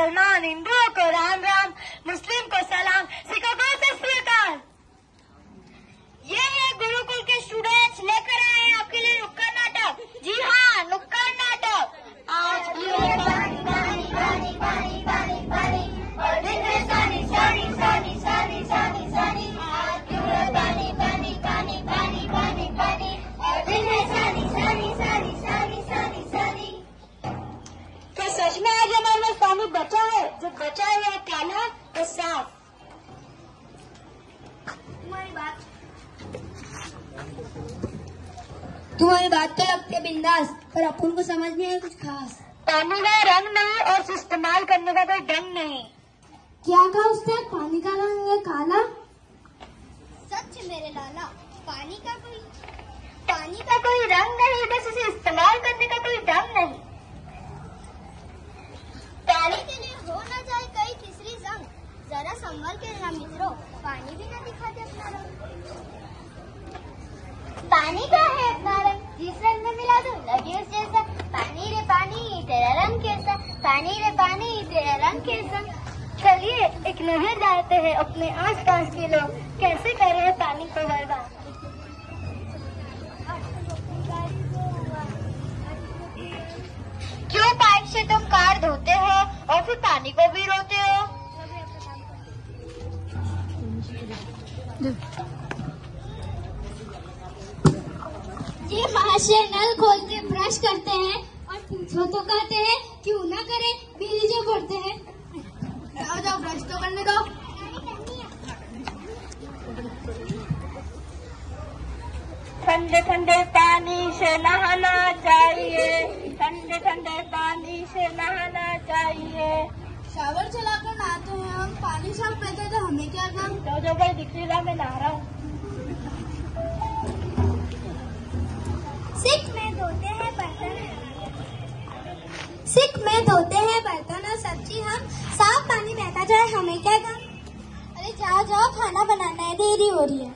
मुसलमान हिंदुओं को राम राम, मुस्लिम को सलाम, सिखों को सत श्री अकाल। ये है गुरुकुल के स्टूडेंट्स लेकर आए हैं आपके लिए नुक्कड़ नाटक। जी हाँ, नुक्कड़ नाटक। आज भी है पानी पानी पानी पानी पानी पानी और दिन है सानी सानी सानी सानी सानी सानी। आज भी है पानी पानी पानी पानी पानी पानी और दिन है सानी सानी सानी सानी सानी सानी। क्या सच में आज हमारे पास पानी बचा है? जो बचा है वह काला और साफ। तुम्हारी बात तो लगती है बिंदास, पर अपन को समझ नहीं आया कुछ खास। पानी का रंग नहीं और इस्तेमाल करने का कोई ढंग नहीं। क्या कहा उसने? पानी का रंग है काला? सच मेरे लाला, पानी का कोई रंग नहीं, बस इसे इस्तेमाल करने का कोई ढंग नहीं। पानी के लिए हो न जाए कई तीसरी जंग, जरा संभल के ना मित्रों, पानी भी न दिखा दे अपना रंग। पानी का है अपना रंग, जिस रंग में मिला दो लगे उस जैसा। पानी रे पानी तेरा रंग कैसा, पानी रे पानी तेरा रंग कैसा। चलिए एक नजर डालते हैं अपने आसपास के लोग कैसे कर रहे हैं पानी को बर्बाद। क्यों पाइप से तुम कार धोते हो और फिर पानी को भी रोते हो? जी महाशय, नल खोल के ब्रश करते हैं और पूछो तो कहते हैं क्यों ना करें, बिजली जो भरते हैं। जाओ जाओ ब्रश तो करने दो। ठंडे ठंडे पानी से नहाना चाहिए, ठंडे ठंडे पानी से नहाना चाहिए। शावर चलाकर नहाते हैं हम, पानी साफ बहता तो हमें क्या काम। जो भाई दिख रहा मैं नहा रहा हूँ। सिख में धोते हैं बर्तन और सब्जी हम, साफ पानी बहता जाए हमें क्या काम। अरे जाओ जाओ, खाना बनाना है, देरी हो रही है।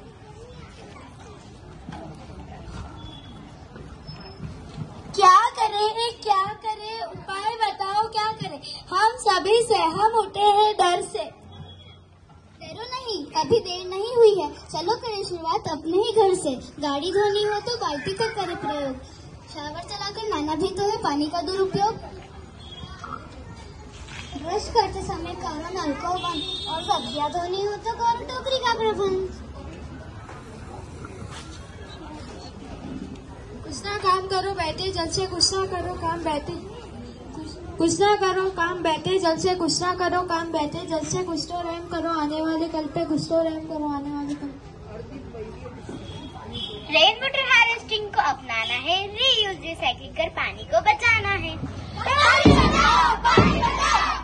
क्या करें, उपाय बताओ क्या करें। हम सभी सहम उठे हैं डर से। डरो नहीं, अभी देर नहीं हुई है, चलो करें शुरुआत अपने ही घर से। गाड़ी धोनी हो तो बाल्टी का करें प्रयोग, शावर चलाकर नहाना भी तो है पानी का दुरुपयोग। ब्रश करते समय करो नल को बंद और सब्जियां धोनी हो तो करो टोकरी का प्रबंध। कुछ ना काम करो बैठे जल से, कुछ ना करो काम बैठे, कुछ ना करो काम बैठे जल से, कुछ ना करो काम बैठे जल से। कुछ तो रहम करो आने वाले कल पे, कुछ तो रहम करो आने वाले कल। रेन वाटर हार्वेस्टिंग को अपनाना है, रीयूज रिसाइकलिंग कर पानी को बचाना है। पानी बचाओ, पानी बचाओ।